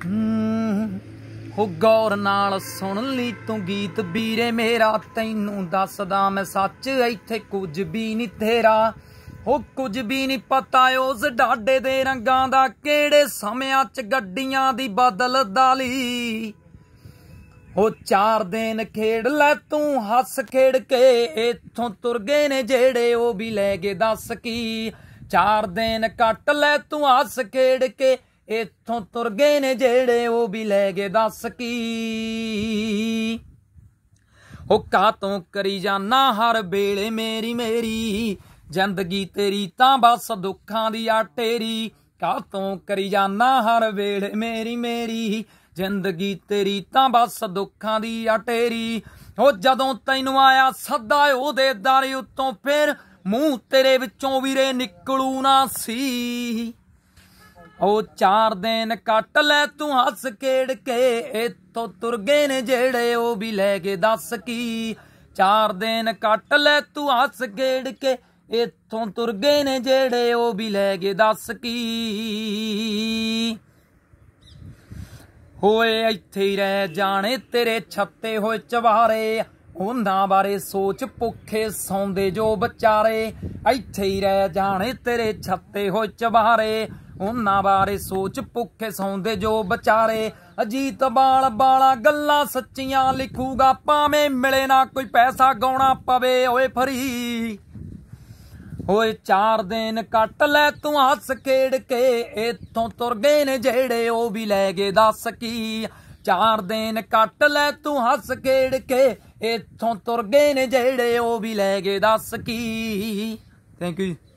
हो गौर नाल सुन ली तू गीत वीरे मेरा, तैनू दसदा मैं सच इत्थे कुछ भी नहीं तेरा। हो कुछ भी नहीं पता उस डाडे दे रंगां दा, केड़े समयां च गड्डियां दी बदल दाली। हो 4 दिन खेड़ लै तू हस खेड़ के, इत्थों तुर गए ने जेड़े ओ भी लै गए दस की। 4 दिन कट लै तू हस खेड़ के, इत्थों तुर गए ने जेड़े ओ भी लै गए दस की। हो कातों करी जाना हर वेले मेरी मेरी, जिंदगी तेरी तां बस दुखां दी आ टेरी। कातों करी जाना हर वेले मेरी मेरी, जिंदगी तेरी तां बस दुखां दी आ टेरी। हो जदों तैनू आया सदा ओहदे दर उत्तों, फिर मूंह तेरे विचों वीरे निकलू ना सी। हो 4 दिन कट लै तू हस खेड़ के, इत्थों तुर गए ने जेड़े ओ भी लै गए दस की। 4 दिन कट लै तू हस खेड़ के, इत्थों तुर गए ने जेड़े ओ भी लै गए दस की। होए इत्थे ही रह जाने तेरे छत्ते होए चवारे, उन्हां बारे सोच भुखे सौंदे जो बचारे। इत्थे ही रह जाने तेरे छत्ते होए चवारे, उन्हां बारे सोच भुखे सौंदे जो बचारे। अजीत बाल बाला गल्लां सच्चियां लिखूगा, भावें मिले ना कोई पैसा गौना पवे ओए फरी। होए 4 दिन कट लै तू हस खेड़ के, इत्थों तुर गए ने जेड़े ओ भी लै गए दस की। 4 दिन कट लै तू हस खेड़ के, इत्थों तुर गए ने जेड़े ओ भी लै गए दस की। Thank you.